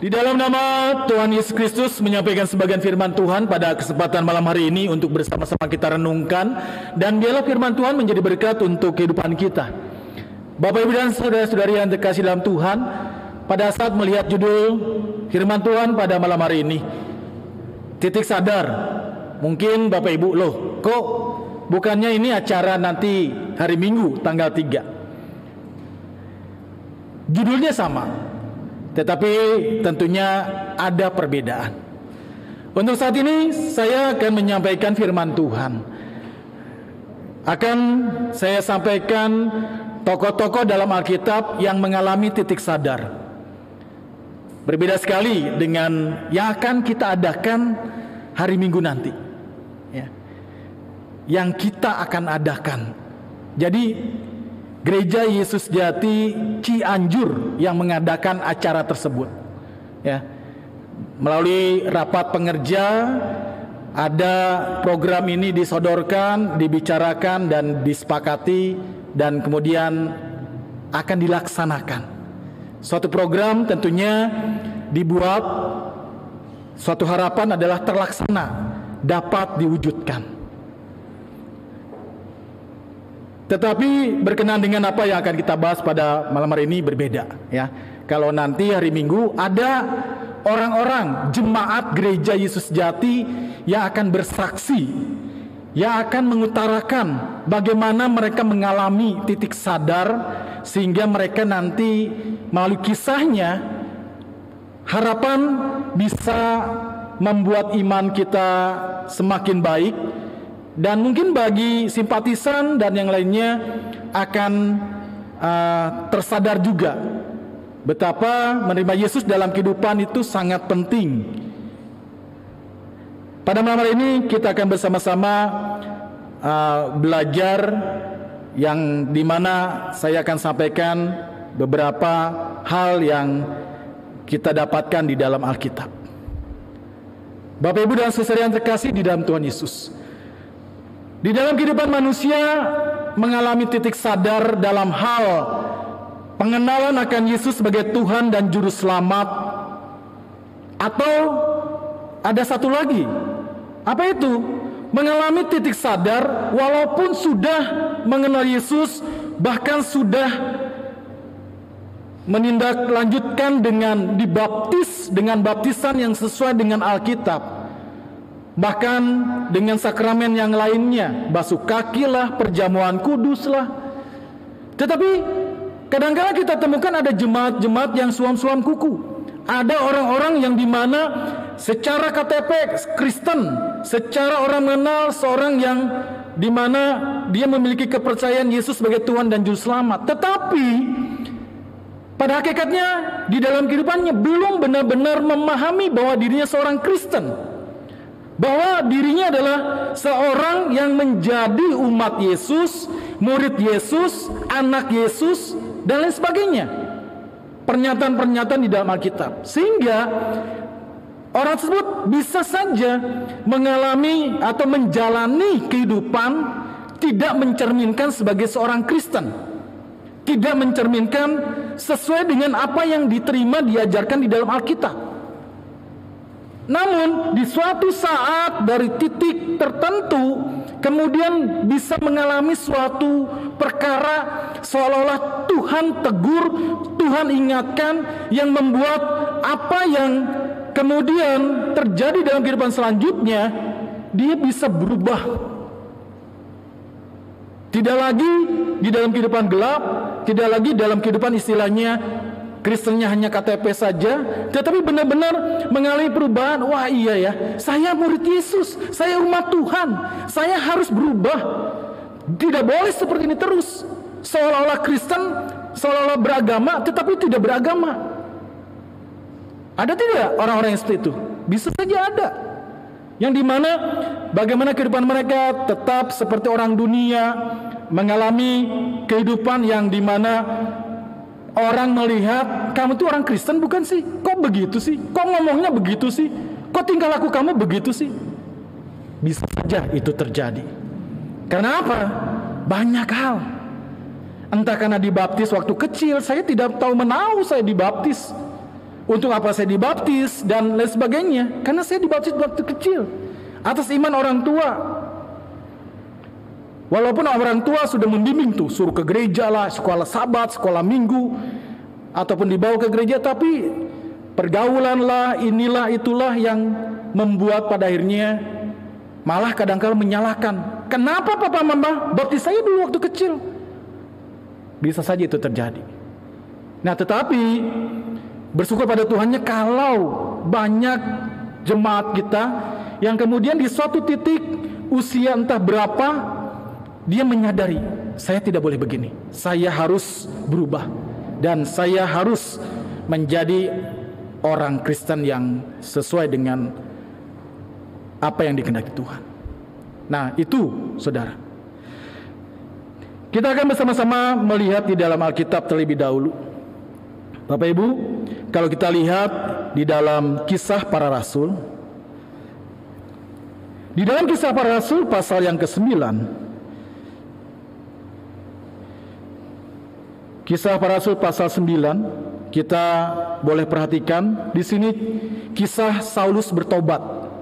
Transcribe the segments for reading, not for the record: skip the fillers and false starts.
Di dalam nama Tuhan Yesus Kristus menyampaikan sebagian firman Tuhan pada kesempatan malam hari ini untuk bersama-sama kita renungkan, dan biarlah firman Tuhan menjadi berkat untuk kehidupan kita. Bapak Ibu dan saudara-saudari yang terkasih dalam Tuhan, pada saat melihat judul firman Tuhan pada malam hari ini, titik sadar, mungkin Bapak Ibu, loh kok bukannya ini acara nanti hari Minggu tanggal 3? Judulnya sama, tetapi tentunya ada perbedaan. Untuk saat ini saya akan menyampaikan firman Tuhan. Akan saya sampaikan tokoh-tokoh dalam Alkitab yang mengalami titik sadar. Berbeda sekali dengan yang akan kita adakan hari Minggu nanti, ya, yang kita akan adakan. Jadi Gereja Yesus Jati Cianjur yang mengadakan acara tersebut, ya, melalui rapat pengerja ada program ini disodorkan, dibicarakan dan disepakati, dan kemudian akan dilaksanakan. Suatu program tentunya dibuat, suatu harapan adalah terlaksana, dapat diwujudkan. Tetapi berkenaan dengan apa yang akan kita bahas pada malam hari ini berbeda, ya. Kalau nanti hari Minggu ada orang-orang jemaat Gereja Yesus Jati yang akan bersaksi, yang akan mengutarakan bagaimana mereka mengalami titik sadar, sehingga mereka nanti melalui kisahnya harapan bisa membuat iman kita semakin baik. Dan mungkin bagi simpatisan dan yang lainnya akan tersadar juga betapa menerima Yesus dalam kehidupan itu sangat penting. Pada malam hari ini kita akan bersama-sama belajar, yang dimana saya akan sampaikan beberapa hal yang kita dapatkan di dalam Alkitab. Bapak Ibu dan saudara yang terkasih di dalam Tuhan Yesus, di dalam kehidupan manusia mengalami titik sadar dalam hal pengenalan akan Yesus sebagai Tuhan dan Juru Selamat. Atau ada satu lagi, apa itu? Mengalami titik sadar walaupun sudah mengenal Yesus, bahkan sudah menindaklanjutkan dengan dibaptis dengan baptisan yang sesuai dengan Alkitab, bahkan dengan sakramen yang lainnya, basuh kaki lah, perjamuan kudus lah. Tetapi kadang-kadang kita temukan ada jemaat-jemaat yang suam-suam kuku. Ada orang-orang yang dimana secara KTP Kristen, secara orang mengenal seorang yang dimana dia memiliki kepercayaan Yesus sebagai Tuhan dan Juru Selamat, tetapi pada hakikatnya di dalam kehidupannya belum benar-benar memahami bahwa dirinya seorang Kristen, bahwa dirinya adalah seorang yang menjadi umat Yesus, murid Yesus, anak Yesus, dan lain sebagainya. Pernyataan-pernyataan di dalam Alkitab, sehingga orang tersebut bisa saja mengalami atau menjalani kehidupan tidak mencerminkan sebagai seorang Kristen, tidak mencerminkan sesuai dengan apa yang diterima diajarkan di dalam Alkitab. Namun di suatu saat dari titik tertentu kemudian bisa mengalami suatu perkara seolah-olah Tuhan tegur, Tuhan ingatkan, yang membuat apa yang kemudian terjadi dalam kehidupan selanjutnya dia bisa berubah. Tidak lagi di dalam kehidupan gelap, tidak lagi dalam kehidupan istilahnya Kristennya hanya KTP saja, tetapi benar-benar mengalami perubahan. Wah iya ya, saya murid Yesus, saya umat Tuhan, saya harus berubah. Tidak boleh seperti ini terus, seolah-olah Kristen, seolah-olah beragama tetapi tidak beragama. Ada tidak orang-orang yang seperti itu? Bisa saja ada, yang dimana bagaimana kehidupan mereka tetap seperti orang dunia, mengalami kehidupan yang dimana orang melihat, kamu tuh orang Kristen bukan sih? Kok begitu sih? Kok ngomongnya begitu sih? Kok tingkah laku kamu begitu sih? Bisa saja itu terjadi. Karena apa? Banyak hal. Entah karena dibaptis waktu kecil, saya tidak tahu menahu saya dibaptis. Untuk apa saya dibaptis dan lain sebagainya? Karena saya dibaptis waktu kecil atas iman orang tua. Walaupun orang tua sudah membimbing tuh, suruh ke gereja lah, sekolah Sabat, sekolah Minggu, ataupun dibawa ke gereja, tapi pergaulan lah, inilah itulah yang membuat pada akhirnya malah kadang-kala menyalahkan. Kenapa papa mama baptis saya dulu waktu kecil? Bisa saja itu terjadi. Nah, tetapi bersyukur pada Tuhannya kalau banyak jemaat kita yang kemudian di suatu titik usia entah berapa, dia menyadari, saya tidak boleh begini, saya harus berubah, dan saya harus menjadi orang Kristen yang sesuai dengan apa yang dikehendaki Tuhan. Nah, itu saudara, kita akan bersama-sama melihat di dalam Alkitab terlebih dahulu. Bapak Ibu, kalau kita lihat di dalam Kisah Para Rasul, di dalam Kisah Para Rasul pasal yang ke-9, Kisah Para Rasul pasal 9, kita boleh perhatikan di sini kisah Saulus bertobat.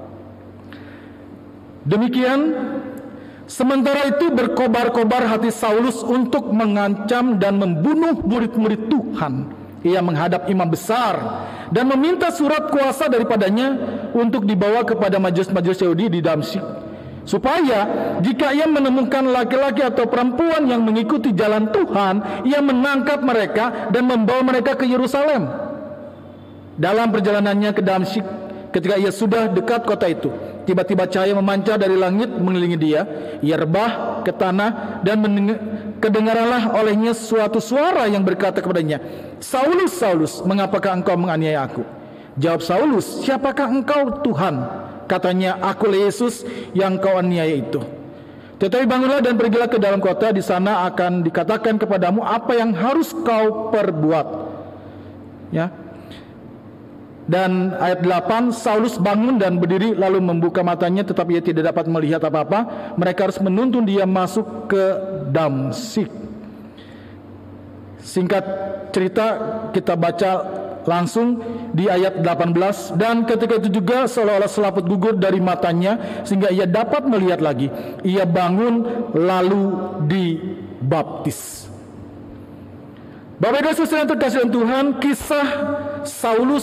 Demikian, sementara itu berkobar-kobar hati Saulus untuk mengancam dan membunuh murid-murid Tuhan. Ia menghadap imam besar dan meminta surat kuasa daripadanya untuk dibawa kepada majelis-majelis Yahudi di Damsyik, supaya jika ia menemukan laki-laki atau perempuan yang mengikuti jalan Tuhan, ia menangkap mereka dan membawa mereka ke Yerusalem. Dalam perjalanannya ke Damsyik, ketika ia sudah dekat kota itu, tiba-tiba cahaya memancar dari langit mengelilingi dia. Ia rebah ke tanah dan kedengaranlah olehnya suatu suara yang berkata kepadanya, "Saulus, Saulus, mengapakah engkau menganiaya aku?" Jawab Saulus, "Siapakah engkau, Tuhan?" Katanya, "Akulah Yesus yang kau aniaya itu. Tetapi bangunlah dan pergilah ke dalam kota, di sana akan dikatakan kepadamu apa yang harus kau perbuat." Ya. Dan ayat 8, Saulus bangun dan berdiri lalu membuka matanya, tetapi ia tidak dapat melihat apa-apa. Mereka harus menuntun dia masuk ke Damsyik. Singkat cerita, kita baca langsung di ayat 18. Dan ketika itu juga seolah-olah selaput gugur dari matanya, sehingga ia dapat melihat lagi. Ia bangun lalu dibaptis. Bapak Ibu Saudara yang terkasih dalam Tuhan, kisah Saulus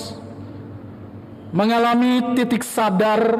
mengalami titik sadar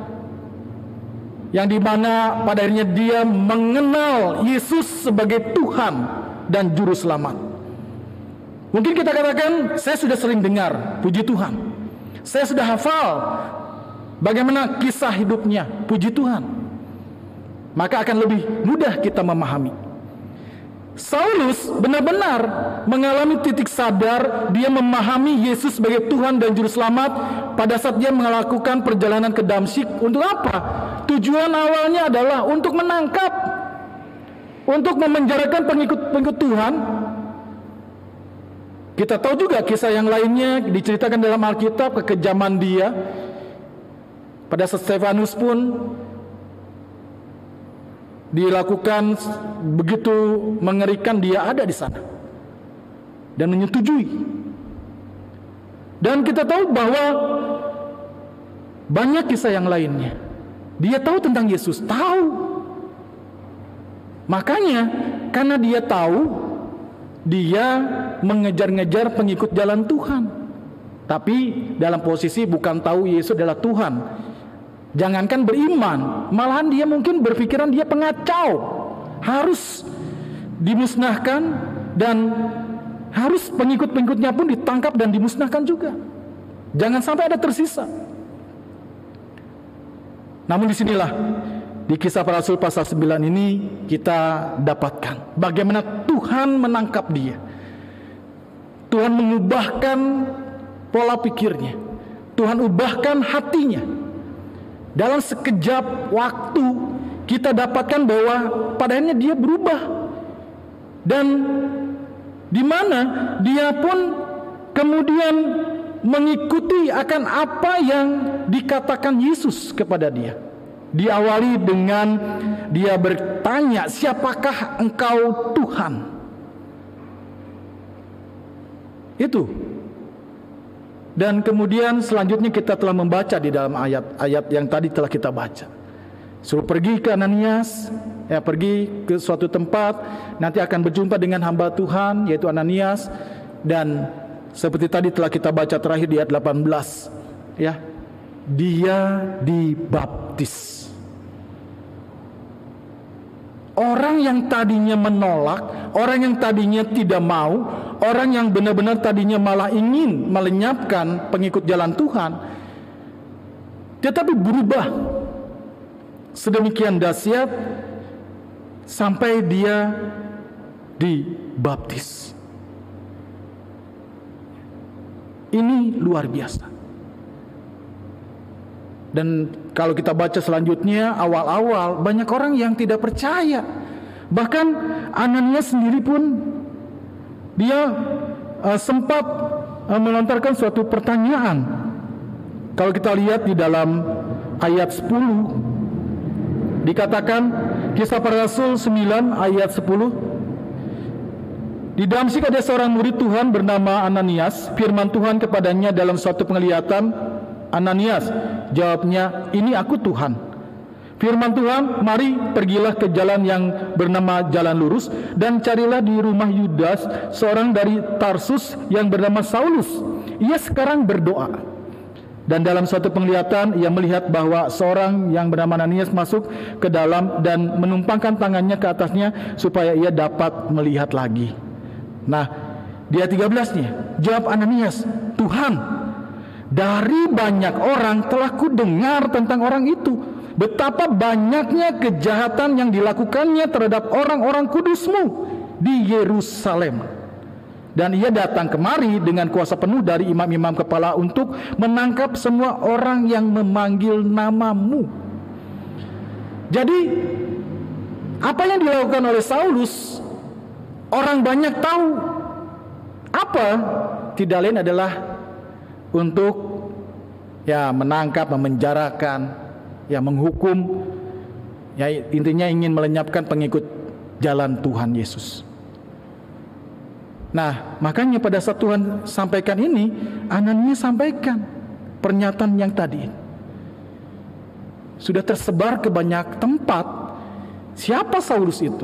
yang dimana pada akhirnya dia mengenal Yesus sebagai Tuhan dan Juru Selamat. Mungkin kita katakan, saya sudah sering dengar, puji Tuhan, saya sudah hafal bagaimana kisah hidupnya, puji Tuhan, maka akan lebih mudah kita memahami. Saulus benar-benar mengalami titik sadar, dia memahami Yesus sebagai Tuhan dan Juru Selamat pada saat dia melakukan perjalanan ke Damsyik. Untuk apa? Tujuan awalnya adalah untuk menangkap, untuk memenjarakan pengikut-pengikut Tuhan. Kita tahu juga kisah yang lainnya diceritakan dalam Alkitab, kekejaman dia. Pada saat Stefanus pun dilakukan begitu mengerikan, dia ada di sana dan menyetujui. Dan kita tahu bahwa banyak kisah yang lainnya. Dia tahu tentang Yesus, tahu. Makanya karena dia tahu, dia mengejar-ngejar pengikut jalan Tuhan. Tapi dalam posisi bukan tahu Yesus adalah Tuhan. Jangankan beriman, malahan dia mungkin berpikiran dia pengacau, harus dimusnahkan, dan harus pengikut-pengikutnya pun ditangkap dan dimusnahkan juga. Jangan sampai ada tersisa. Namun disinilah di Kisah Para Rasul pasal 9 ini kita dapatkan bagaimana Tuhan menangkap dia. Tuhan mengubahkan pola pikirnya, Tuhan ubahkan hatinya. Dalam sekejap waktu kita dapatkan bahwa pada akhirnya dia berubah, dan di mana dia pun kemudian mengikuti akan apa yang dikatakan Yesus kepada dia. Diawali dengan dia bertanya, "Siapakah engkau, Tuhan?" Itu Dan kemudian selanjutnya kita telah membaca di dalam ayat-ayat yang tadi telah kita baca. Suruh pergi ke Ananias, pergi ke suatu tempat, nanti akan berjumpa dengan hamba Tuhan yaitu Ananias, dan seperti tadi telah kita baca terakhir di ayat 18, dia dibaptis. Orang yang tadinya menolak, orang yang tadinya tidak mau, orang yang benar-benar tadinya malah ingin melenyapkan pengikut jalan Tuhan, tetapi berubah sedemikian dahsyat sampai dia dibaptis. Ini luar biasa. Dan kalau kita baca selanjutnya, awal-awal banyak orang yang tidak percaya. Bahkan Ananias sendiri pun dia sempat melontarkan suatu pertanyaan. Kalau kita lihat di dalam ayat 10, dikatakan Kisah Para Rasul 9 ayat 10, di Damsyik ada seorang murid Tuhan bernama Ananias. Firman Tuhan kepadanya dalam suatu penglihatan, Ananias, jawabnya, ini aku Tuhan. Firman Tuhan, mari pergilah ke jalan yang bernama Jalan Lurus dan carilah di rumah Yudas seorang dari Tarsus yang bernama Saulus. Ia sekarang berdoa. Dan dalam suatu penglihatan ia melihat bahwa seorang yang bernama Ananias masuk ke dalam dan menumpangkan tangannya ke atasnya supaya ia dapat melihat lagi. Nah, di ayat 13-nya, jawab Ananias, Tuhan, dari banyak orang telah kudengar tentang orang itu, betapa banyaknya kejahatan yang dilakukannya terhadap orang-orang kudus-Mu di Yerusalem. Dan ia datang kemari dengan kuasa penuh dari imam-imam kepala untuk menangkap semua orang yang memanggil nama-Mu. Jadi, apa yang dilakukan oleh Saulus, orang banyak tahu. Apa? Tidak lain adalah untuk menangkap, memenjarakan, menghukum, intinya ingin melenyapkan pengikut jalan Tuhan Yesus. Nah, makanya pada saat Tuhan sampaikan ini, Ananias sampaikan pernyataan yang tadi. Sudah tersebar ke banyak tempat. Siapa Saulus itu?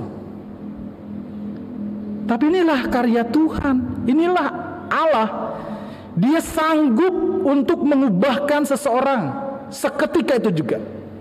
Tapi inilah karya Tuhan, inilah Allah. Dia sanggup untuk mengubahkan seseorang seketika itu juga.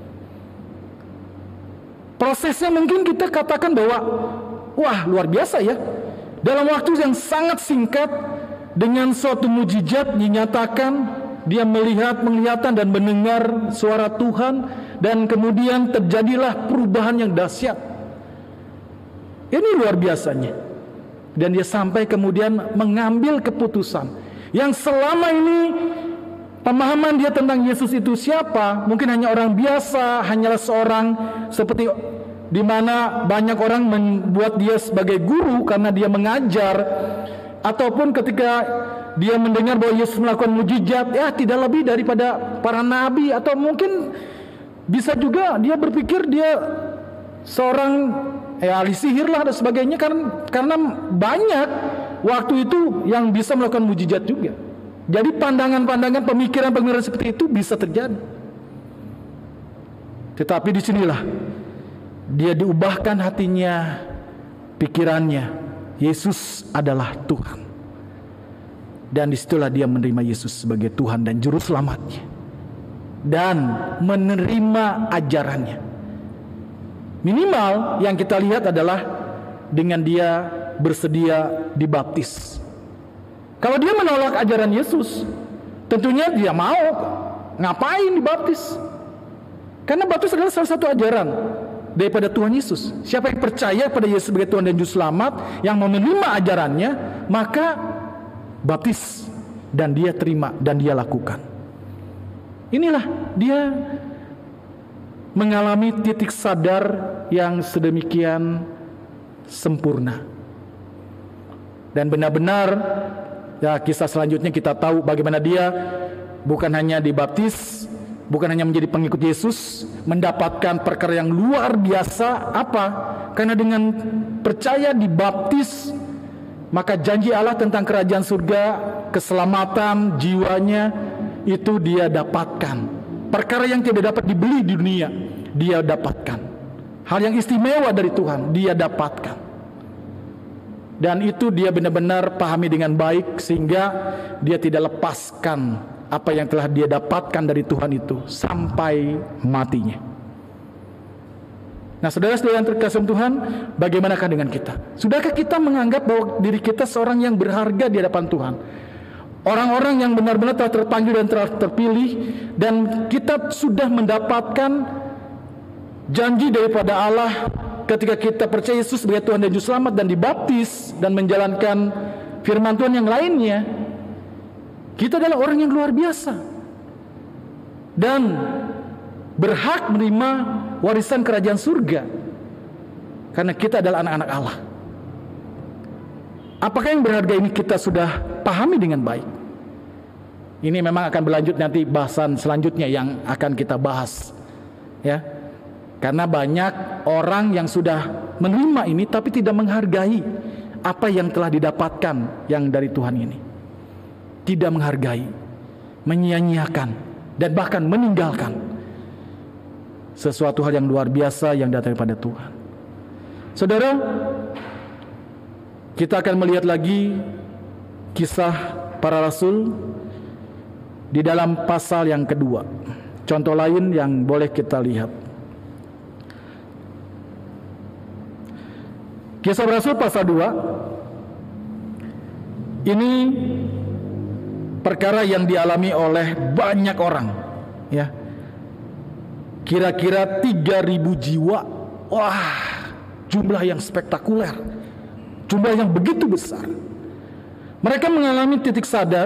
Prosesnya mungkin kita katakan bahwa wah, luar biasa ya. Dalam waktu yang sangat singkat, dengan suatu mujizat dinyatakan, dia melihat penglihatan dan mendengar suara Tuhan, dan kemudian terjadilah perubahan yang dahsyat. Ini luar biasanya. Dan dia sampai kemudian mengambil keputusan yang selama ini pemahaman dia tentang Yesus itu siapa, mungkin hanya orang biasa, hanyalah seorang seperti di mana banyak orang membuat dia sebagai guru karena dia mengajar, ataupun ketika dia mendengar bahwa Yesus melakukan mujizat, tidak lebih daripada para nabi, atau mungkin bisa juga dia berpikir dia seorang ahli sihir lah dan sebagainya, karena banyak waktu itu yang bisa melakukan mujizat juga. Jadi pandangan-pandangan, pemikiran-pemikiran seperti itu bisa terjadi. Tetapi disinilah dia diubahkan hatinya, pikirannya. Yesus adalah Tuhan. Dan disitulah dia menerima Yesus sebagai Tuhan dan Juru Selamatnya, dan menerima ajarannya. Minimal yang kita lihat adalah dengan dia bersedia dibaptis. Kalau dia menolak ajaran Yesus, tentunya dia mau ngapain dibaptis? Karena baptis adalah salah satu ajaran daripada Tuhan Yesus. Siapa yang percaya pada Yesus sebagai Tuhan dan Juru Selamat, yang menerima ajarannya, maka baptis, dan dia terima dan dia lakukan. Inilah dia mengalami titik sadar yang sedemikian sempurna. Dan benar-benar kisah selanjutnya kita tahu bagaimana dia bukan hanya dibaptis, bukan hanya menjadi pengikut Yesus, mendapatkan perkara yang luar biasa. Apa? Karena dengan percaya dibaptis, maka janji Allah tentang kerajaan surga keselamatan jiwanya itu dia dapatkan. Perkara yang tidak dapat dibeli di dunia, dia dapatkan. Hal yang istimewa dari Tuhan, dia dapatkan. Dan itu dia benar-benar pahami dengan baik, sehingga dia tidak lepaskan apa yang telah dia dapatkan dari Tuhan itu sampai matinya. Nah, saudara-saudara yang terkasih Tuhan, bagaimanakah dengan kita? Sudahkah kita menganggap bahwa diri kita seorang yang berharga di hadapan Tuhan? Orang-orang yang benar-benar telah terpanggil dan telah terpilih, dan kita sudah mendapatkan janji daripada Allah ketika kita percaya Yesus sebagai Tuhan dan Juru Selamat dan dibaptis dan menjalankan firman Tuhan yang lainnya. Kita adalah orang yang luar biasa dan berhak menerima warisan kerajaan surga karena kita adalah anak-anak Allah. Apakah yang berharga ini kita sudah pahami dengan baik? Ini memang akan berlanjut nanti bahasan selanjutnya yang akan kita bahas, ya. Karena banyak orang yang sudah menerima ini tapi tidak menghargai apa yang telah didapatkan yang dari Tuhan ini. Tidak menghargai, menyia-nyiakan, dan bahkan meninggalkan sesuatu hal yang luar biasa yang datang daripada Tuhan. Saudara, kita akan melihat lagi kisah para rasul di dalam pasal yang kedua. Contoh lain yang boleh kita lihat, Kisah Rasul pasal 2. Ini perkara yang dialami oleh banyak orang, ya. Kira-kira 3.000 jiwa. Wah, jumlah yang spektakuler, jumlah yang begitu besar. Mereka mengalami titik sadar,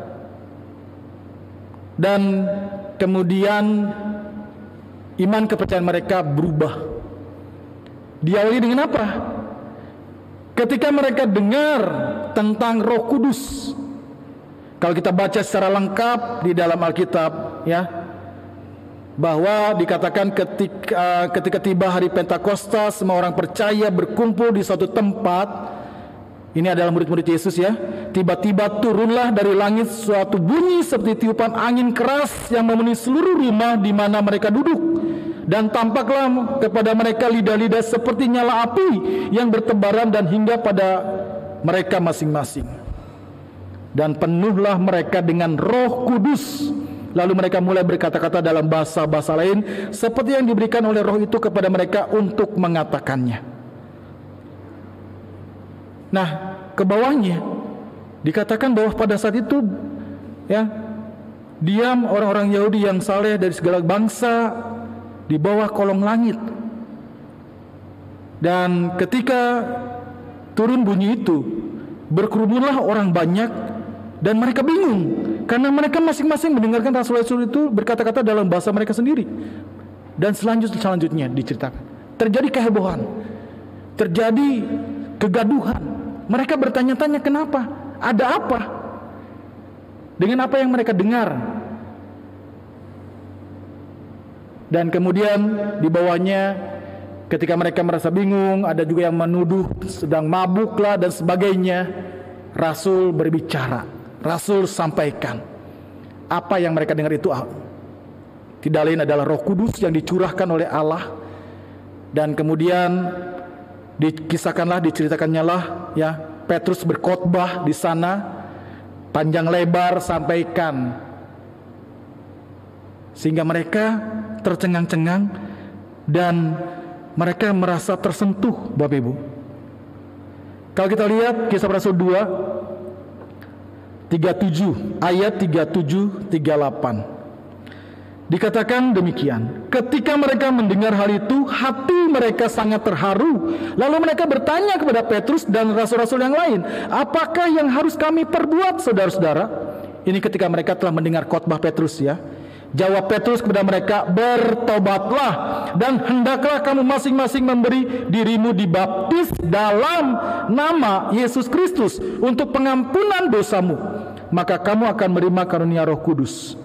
dan kemudian iman kepercayaan mereka berubah. Diawali dengan apa? Ketika mereka dengar tentang Roh Kudus. Kalau kita baca secara lengkap di dalam Alkitab, ya, bahwa dikatakan ketika tiba hari Pentakosta, semua orang percaya berkumpul di suatu tempat. Ini adalah murid-murid Yesus, ya. Tiba-tiba turunlah dari langit suatu bunyi seperti tiupan angin keras yang memenuhi seluruh rumah di mana mereka duduk. Dan tampaklah kepada mereka lidah-lidah seperti nyala api yang bertebaran dan hingga pada mereka masing-masing. Dan penuhlah mereka dengan Roh Kudus. Lalu mereka mulai berkata-kata dalam bahasa-bahasa lain seperti yang diberikan oleh Roh itu kepada mereka untuk mengatakannya. Nah, ke bawahnya dikatakan bahwa pada saat itu, ya, diam orang-orang Yahudi yang saleh dari segala bangsa di bawah kolong langit. Dan ketika turun bunyi itu, berkerumunlah orang banyak dan mereka bingung karena mereka masing-masing mendengarkan rasul-rasul itu berkata-kata dalam bahasa mereka sendiri. Dan selanjutnya diceritakan terjadi kehebohan, terjadi kegaduhan. Mereka bertanya-tanya, kenapa? Ada apa dengan apa yang mereka dengar? Dan kemudian di bawahnya, ketika mereka merasa bingung, ada juga yang menuduh sedang mabuklah dan sebagainya. Rasul berbicara, Rasul sampaikan apa yang mereka dengar itu tidak lain adalah Roh Kudus yang dicurahkan oleh Allah. Dan kemudian diceritakannya lah, ya, Petrus berkhotbah di sana panjang lebar sampaikan, sehingga mereka tercengang-cengang dan mereka merasa tersentuh, Bapak Ibu. Kalau kita lihat Kisah Rasul 2 37 ayat 37-38. Dikatakan demikian, ketika mereka mendengar hal itu, hati mereka sangat terharu. Lalu mereka bertanya kepada Petrus dan rasul-rasul yang lain, apakah yang harus kami perbuat, saudara-saudara? Ini ketika mereka telah mendengar khotbah Petrus, ya. Jawab Petrus kepada mereka, bertobatlah dan hendaklah kamu masing-masing memberi dirimu dibaptis dalam nama Yesus Kristus untuk pengampunan dosamu, maka kamu akan menerima karunia Roh Kudus.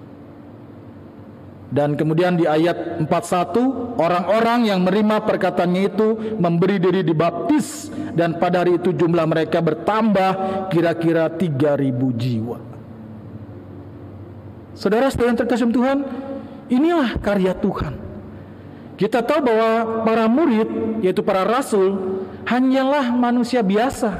Dan kemudian di ayat 41, orang-orang yang menerima perkataannya itu memberi diri dibaptis dan pada hari itu jumlah mereka bertambah kira-kira 3.000 jiwa. Saudara-saudara yang terkasih Tuhan, inilah karya Tuhan. Kita tahu bahwa para murid, yaitu para rasul, hanyalah manusia biasa.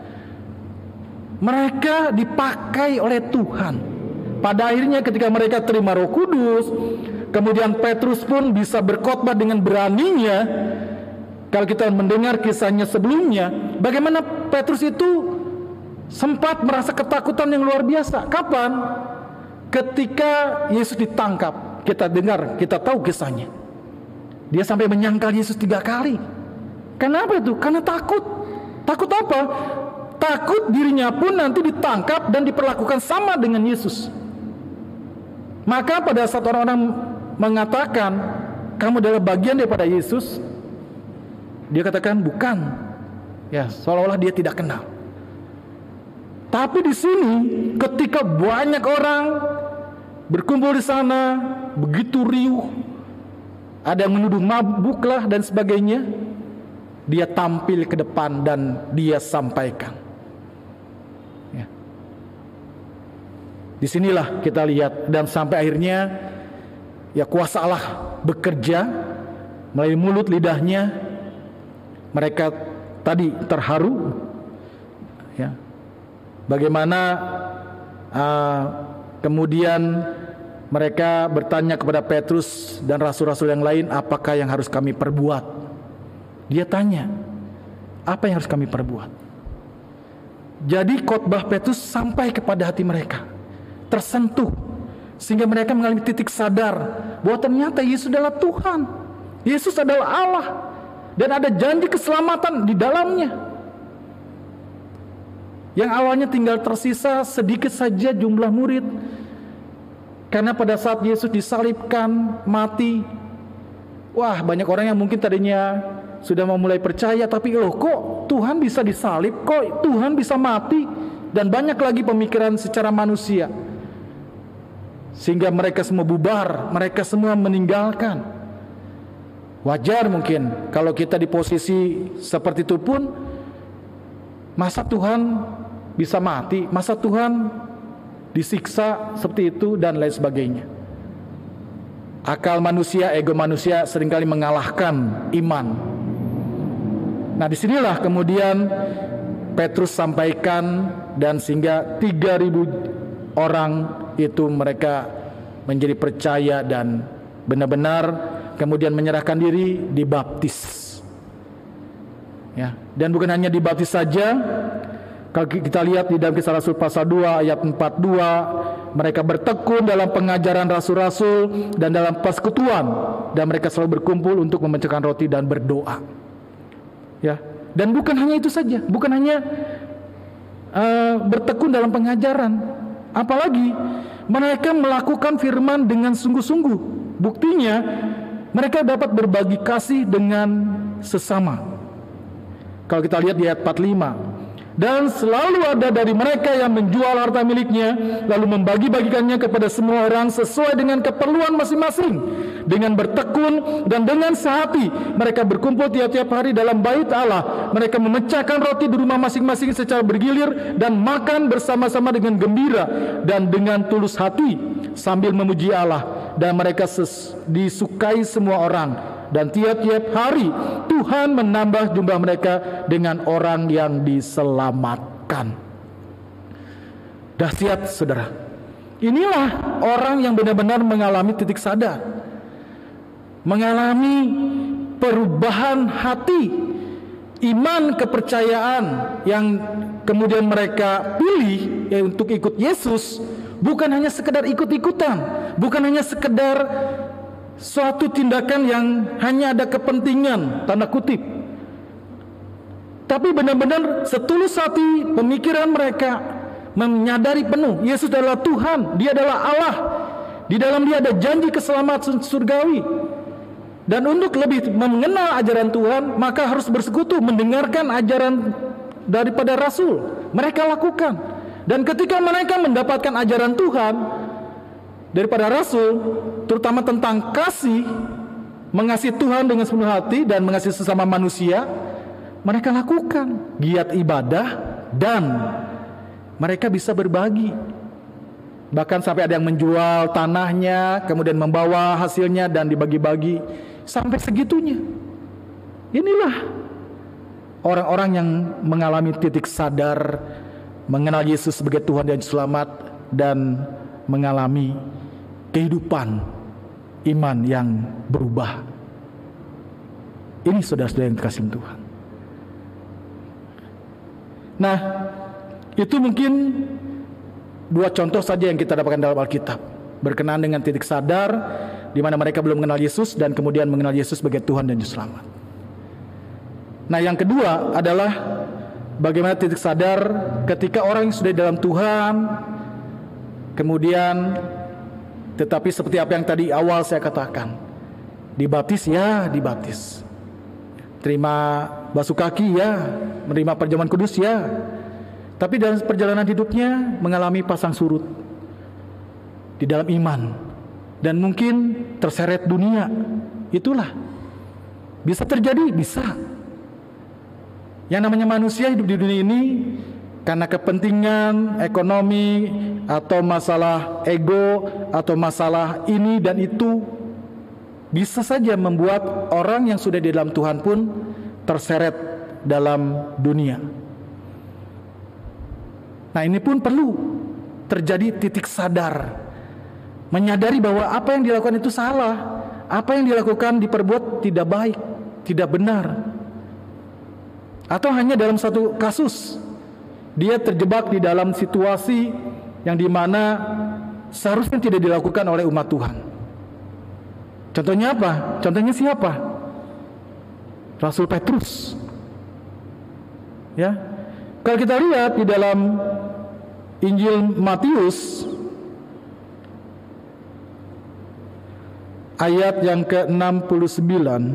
Mereka dipakai oleh Tuhan. Pada akhirnya ketika mereka terima Roh Kudus, kemudian Petrus pun bisa berkhotbah dengan beraninya. Kalau kita mendengar kisahnya sebelumnya, bagaimana Petrus itu sempat merasa ketakutan yang luar biasa. Kapan? Ketika Yesus ditangkap. Kita dengar, kita tahu kisahnya. Dia sampai menyangkal Yesus 3 kali. Kenapa itu? Karena takut. Takut apa? Takut dirinya pun nanti ditangkap dan diperlakukan sama dengan Yesus. Maka pada saat orang-orang mengatakan kamu adalah bagian daripada Yesus, dia katakan bukan. Ya, seolah-olah dia tidak kenal. Tapi di sini ketika banyak orang berkumpul di sana, begitu riuh, ada yang menuduh mabuklah dan sebagainya, dia tampil ke depan dan dia sampaikan. Ya. Disinilah kita lihat, dan sampai akhirnya ya kuasa Allah bekerja melalui mulut lidahnya. Mereka tadi terharu, ya. Bagaimana kemudian mereka bertanya kepada Petrus dan rasul-rasul yang lain, apakah yang harus kami perbuat? Dia tanya, apa yang harus kami perbuat? Jadi khotbah Petrus sampai kepada hati mereka, tersentuh, sehingga mereka mengalami titik sadar bahwa ternyata Yesus adalah Tuhan, Yesus adalah Allah, dan ada janji keselamatan di dalamnya. Yang awalnya tinggal tersisa sedikit saja jumlah murid, karena pada saat Yesus disalibkan, mati, wah banyak orang yang mungkin tadinya sudah mau mulai percaya, tapi loh kok Tuhan bisa disalib, kok Tuhan bisa mati, dan banyak lagi pemikiran secara manusia, sehingga mereka semua bubar, mereka semua meninggalkan. Wajar mungkin kalau kita di posisi seperti itu pun, masa Tuhan bisa mati, masa Tuhan disiksa seperti itu, dan lain sebagainya. Akal manusia, ego manusia seringkali mengalahkan iman. Nah, disinilah kemudian Petrus sampaikan, dan sehingga 3.000 orang itu mereka menjadi percaya dan benar-benar kemudian menyerahkan diri, dibaptis. Ya, dan bukan hanya dibaptis saja. Kalau kita lihat di dalam Kisah Rasul pasal 2 ayat 42, mereka bertekun dalam pengajaran rasul-rasul dan dalam persekutuan, dan mereka selalu berkumpul untuk memecahkan roti dan berdoa. Ya, dan bukan hanya itu saja, bukan hanya bertekun dalam pengajaran, apalagi mereka melakukan firman dengan sungguh-sungguh. Buktinya mereka dapat berbagi kasih dengan sesama. Kalau kita lihat di ayat 45, dan selalu ada dari mereka yang menjual harta miliknya, lalu membagi-bagikannya kepada semua orang sesuai dengan keperluan masing-masing. Dengan bertekun dan dengan sehati, mereka berkumpul tiap-tiap hari dalam bait Allah. Mereka memecahkan roti di rumah masing-masing secara bergilir, dan makan bersama-sama dengan gembira dan dengan tulus hati, sambil memuji Allah. Dan mereka disukai semua orang. Dan tiap-tiap hari Tuhan menambah jumlah mereka dengan orang yang diselamatkan. Dahsyat, saudara. Inilah orang yang benar-benar mengalami titik sadar, mengalami perubahan hati, iman, kepercayaan yang kemudian mereka pilih untuk ikut Yesus. Bukan hanya sekedar ikut-ikutan, bukan hanya sekedar suatu tindakan yang hanya ada kepentingan, tanda kutip, tapi benar-benar setulus hati pemikiran mereka menyadari penuh Yesus adalah Tuhan, Dia adalah Allah, di dalam Dia ada janji keselamatan surgawi. Dan untuk lebih mengenal ajaran Tuhan, maka harus bersekutu, mendengarkan ajaran daripada Rasul. Mereka lakukan, dan ketika mereka mendapatkan ajaran Tuhan daripada Rasul, terutama tentang kasih, mengasihi Tuhan dengan sepenuh hati dan mengasihi sesama manusia, mereka lakukan, giat ibadah, dan mereka bisa berbagi. Bahkan sampai ada yang menjual tanahnya, kemudian membawa hasilnya dan dibagi-bagi. Sampai segitunya. Inilah orang-orang yang mengalami titik sadar, mengenal Yesus sebagai Tuhan dan Selamat, dan mengalami kehidupan iman yang berubah. Ini saudara-saudara yang dikasihi Tuhan. Nah, itu mungkin dua contoh saja yang kita dapatkan dalam Alkitab berkenaan dengan titik sadar di mana mereka belum mengenal Yesus dan kemudian mengenal Yesus sebagai Tuhan dan Juru Selamat. Nah, yang kedua adalah bagaimana titik sadar ketika orang yang sudah dalam Tuhan, kemudian tetapi seperti apa yang tadi awal saya katakan, dibaptis ya dibaptis, terima basuh kaki ya, menerima perjamuan kudus ya, tapi dalam perjalanan hidupnya mengalami pasang surut di dalam iman dan mungkin terseret dunia. Itulah bisa terjadi, bisa. Yang namanya manusia hidup di dunia ini karena kepentingan ekonomi atau masalah ego atau masalah ini dan itu bisa saja membuat orang yang sudah di dalam Tuhan pun terseret dalam dunia. Nah, ini pun perlu terjadi titik sadar, menyadari bahwa apa yang dilakukan itu salah, apa yang dilakukan diperbuat tidak baik, tidak benar. Atau hanya dalam satu kasus dia terjebak di dalam situasi yang dimana seharusnya tidak dilakukan oleh umat Tuhan. Contohnya apa? Contohnya siapa? Rasul Petrus. Ya, kalau kita lihat di dalam Injil Matius ayat yang ke-69,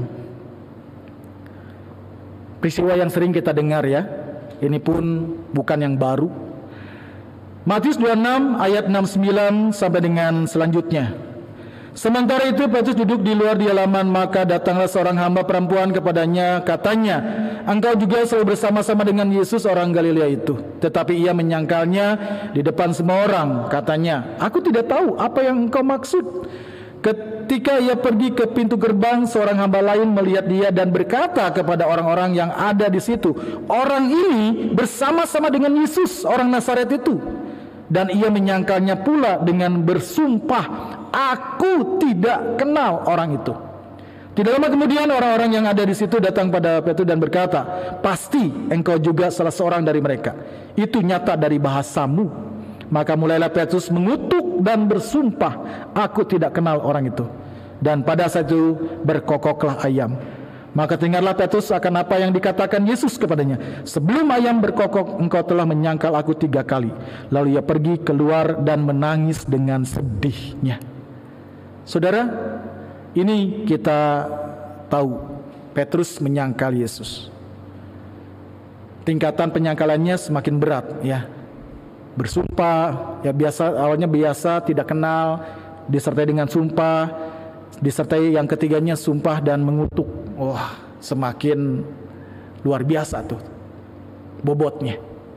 peristiwa yang sering kita dengar ya, ini pun bukan yang baru. Matius 26 ayat 69 sampai dengan selanjutnya. Sementara itu Petrus duduk di luar di halaman, maka datanglah seorang hamba perempuan kepadanya, katanya, engkau juga selalu bersama-sama dengan Yesus orang Galilea itu. Tetapi ia menyangkalnya di depan semua orang, katanya, aku tidak tahu apa yang engkau maksud. Ketika ia pergi ke pintu gerbang, seorang hamba lain melihat dia dan berkata kepada orang-orang yang ada di situ, orang ini bersama-sama dengan Yesus orang Nazaret itu. Dan ia menyangkalnya pula dengan bersumpah, aku tidak kenal orang itu. Tidak lama kemudian orang-orang yang ada di situ datang pada Petrus dan berkata, pasti engkau juga salah seorang dari mereka. Itu nyata dari bahasamu. Maka mulailah Petrus mengutuk dan bersumpah, aku tidak kenal orang itu. Dan pada saat itu berkokoklah ayam. Maka dengarlah Petrus akan apa yang dikatakan Yesus kepadanya. Sebelum ayam berkokok, engkau telah menyangkal aku 3 kali. Lalu ia pergi keluar dan menangis dengan sedihnya. Saudara, ini kita tahu Petrus menyangkal Yesus. Tingkatan penyangkalannya semakin berat ya. Bersumpah, ya biasa, awalnya biasa, tidak kenal, disertai dengan sumpah, disertai yang ketiganya sumpah dan mengutuk. Wah, semakin luar biasa tuh bobotnya.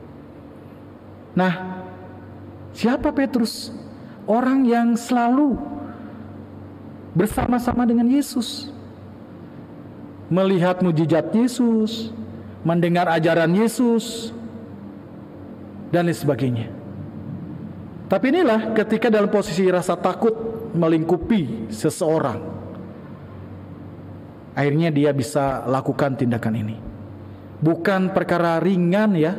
Nah, siapa Petrus? Orang yang selalu bersama-sama dengan Yesus, melihat mujizat Yesus, mendengar ajaran Yesus, dan lain sebagainya. Tapi inilah ketika dalam posisi rasa takut melingkupi seseorang, akhirnya dia bisa lakukan tindakan ini. Bukan perkara ringan ya.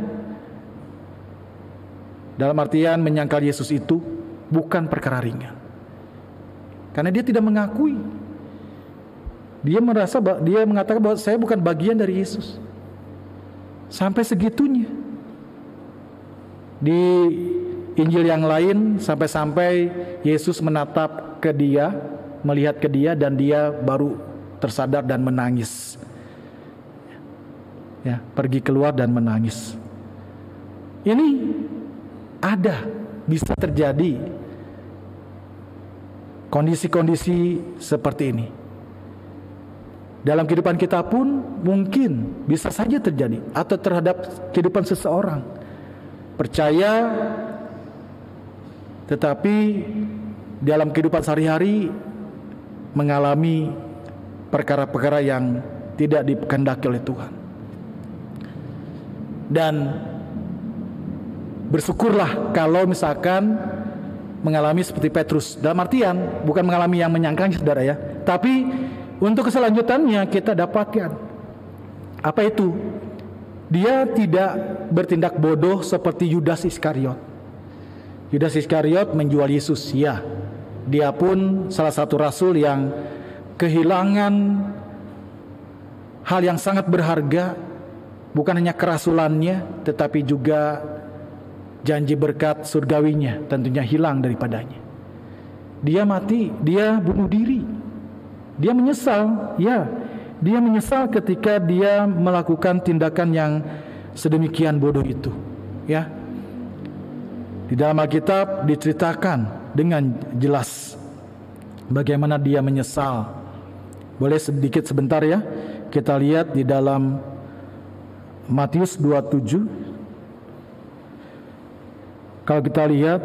Dalam artian menyangkal Yesus itu bukan perkara ringan. Karena dia tidak mengakui. Dia mengatakan bahwa saya bukan bagian dari Yesus. Sampai segitunya. Di Injil yang lain sampai-sampai Yesus menatap ke dia, melihat ke dia, dan dia baru tersadar dan menangis. Ya, pergi keluar dan menangis. Ini ada, bisa terjadi kondisi-kondisi seperti ini. Dalam kehidupan kita pun mungkin bisa saja terjadi, atau terhadap kehidupan seseorang. Percaya, tetapi dalam kehidupan sehari-hari mengalami perkara-perkara yang tidak dikehendaki oleh Tuhan. Dan bersyukurlah kalau misalkan mengalami seperti Petrus. Dalam artian bukan mengalami yang menyangkang, saudara ya, tapi untuk keselanjutannya kita dapatkan apa itu? Dia tidak bertindak bodoh seperti Yudas Iskariot. Yudas Iskariot menjual Yesus, ya. Dia pun salah satu rasul yang kehilangan hal yang sangat berharga, bukan hanya kerasulannya, tetapi juga janji berkat surgawinya tentunya hilang daripadanya. Dia mati, dia bunuh diri. Dia menyesal, ya. Dia menyesal ketika dia melakukan tindakan yang sedemikian bodoh itu, ya. Di dalam Alkitab diceritakan dengan jelas bagaimana dia menyesal. Boleh sedikit sebentar ya, kita lihat di dalam Matius 27. Kalau kita lihat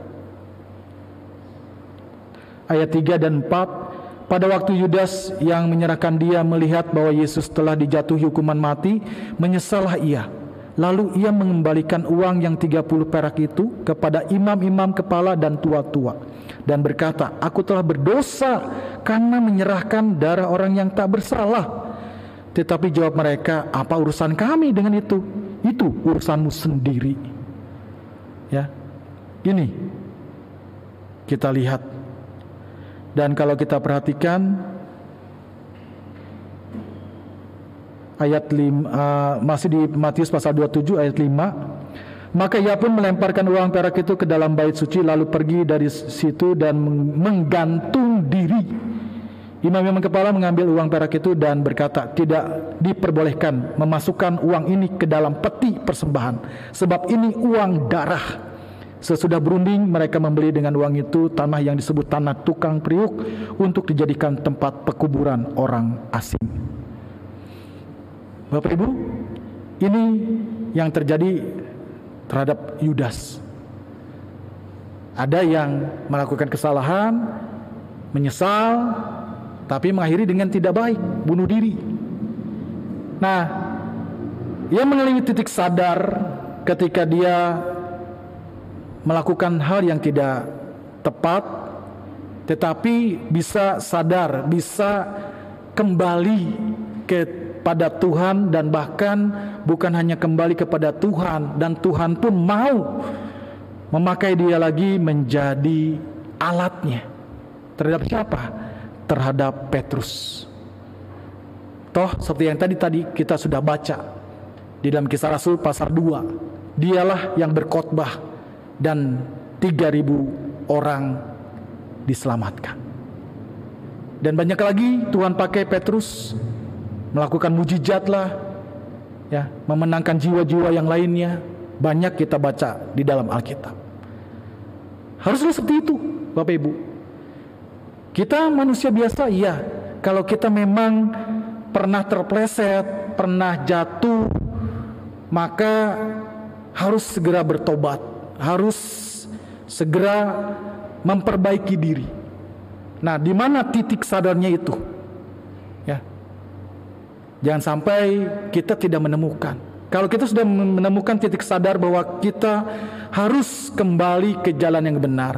ayat 3 dan 4, pada waktu Yudas yang menyerahkan dia melihat bahwa Yesus telah dijatuhi hukuman mati, menyesallah ia. Lalu ia mengembalikan uang yang 30 perak itu kepada imam-imam kepala dan tua-tua, dan berkata, aku telah berdosa karena menyerahkan darah orang yang tak bersalah. Tetapi jawab mereka, apa urusan kami dengan itu? Itu urusanmu sendiri. Ya, ini kita lihat. Dan kalau kita perhatikan ayat 5, masih di Matius pasal 27 ayat 5, maka ia pun melemparkan uang perak itu ke dalam bait suci, lalu pergi dari situ dan menggantung diri. Imam-imam kepala mengambil uang perak itu dan berkata, tidak diperbolehkan memasukkan uang ini ke dalam peti persembahan, sebab ini uang darah. Sesudah berunding, mereka membeli dengan uang itu tanah yang disebut tanah tukang periuk untuk dijadikan tempat pekuburan orang asing. Bapak Ibu, ini yang terjadi terhadap Yudas. Ada yang melakukan kesalahan, menyesal, tapi mengakhiri dengan tidak baik, bunuh diri. Nah, ia mengalami titik sadar ketika dia melakukan hal yang tidak tepat, tetapi bisa sadar, bisa kembali kepada Tuhan, dan bahkan bukan hanya kembali kepada Tuhan, dan Tuhan pun mau memakai dia lagi menjadi alatnya. Terhadap siapa? Terhadap Petrus. Toh seperti yang tadi kita sudah baca di dalam Kisah Rasul pasal 2, dialah yang berkhotbah dan 3.000 orang diselamatkan. Dan banyak lagi Tuhan pakai Petrus melakukan mujizat lah, ya, memenangkan jiwa-jiwa yang lainnya. Banyak kita baca di dalam Alkitab. Harusnya seperti itu, Bapak Ibu. Kita manusia biasa, iya. Kalau kita memang pernah terpleset, pernah jatuh, maka harus segera bertobat, harus segera memperbaiki diri. Nah, di mana titik sadarnya itu? Ya, jangan sampai kita tidak menemukan. Kalau kita sudah menemukan titik sadar bahwa kita harus kembali ke jalan yang benar,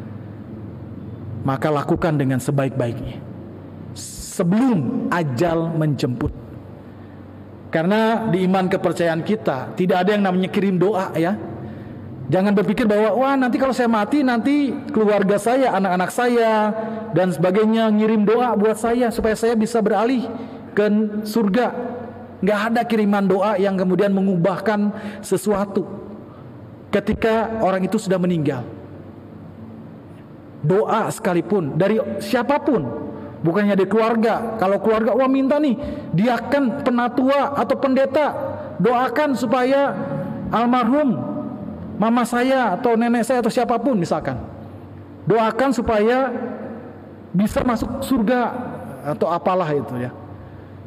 maka lakukan dengan sebaik-baiknya sebelum ajal menjemput. Karena di iman kepercayaan kita tidak ada yang namanya kirim doa, ya. Jangan berpikir bahwa wah, nanti kalau saya mati, nanti keluarga saya, anak-anak saya dan sebagainya ngirim doa buat saya supaya saya bisa beralih ke surga. Nggak ada kiriman doa yang kemudian mengubahkan sesuatu ketika orang itu sudah meninggal. Doa sekalipun dari siapapun, bukan hanya dari keluarga. Kalau keluarga, wah minta nih, diaken, penatua atau pendeta, doakan supaya almarhum mama saya atau nenek saya atau siapapun misalkan, doakan supaya bisa masuk surga atau apalah itu, ya.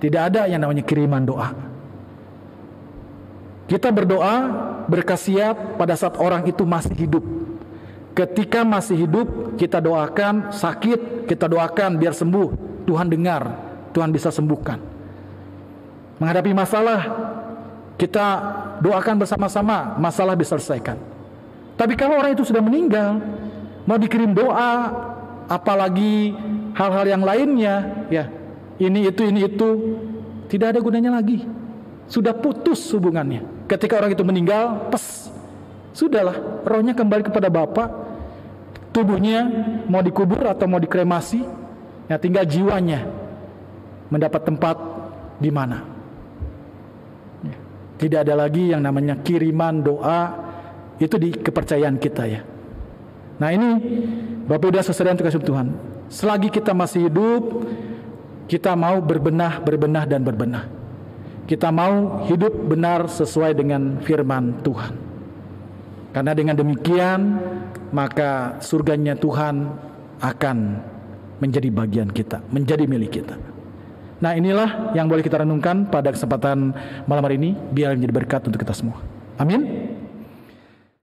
Tidak ada yang namanya kiriman doa. Kita berdoa, berkhasiat pada saat orang itu masih hidup. Ketika masih hidup, kita doakan. Sakit, kita doakan biar sembuh. Tuhan dengar, Tuhan bisa sembuhkan. Menghadapi masalah, kita doakan bersama-sama, masalah bisa selesaikan. Tapi kalau orang itu sudah meninggal, mau dikirim doa, apalagi hal-hal yang lainnya, ya ini itu, tidak ada gunanya lagi. Sudah putus hubungannya. Ketika orang itu meninggal, sudahlah, rohnya kembali kepada Bapa. Tubuhnya mau dikubur atau mau dikremasi, ya tinggal jiwanya mendapat tempat di mana. Tidak ada lagi yang namanya kiriman doa, itu di kepercayaan kita ya. Nah ini Bapak Ibu Saudara yang terkasih Tuhan, selagi kita masih hidup, kita mau berbenah dan berbenah. Kita mau hidup benar sesuai dengan firman Tuhan. Karena dengan demikian, maka surganya Tuhan akan menjadi bagian kita, menjadi milik kita. Nah inilah yang boleh kita renungkan pada kesempatan malam hari ini, biar menjadi berkat untuk kita semua. Amin.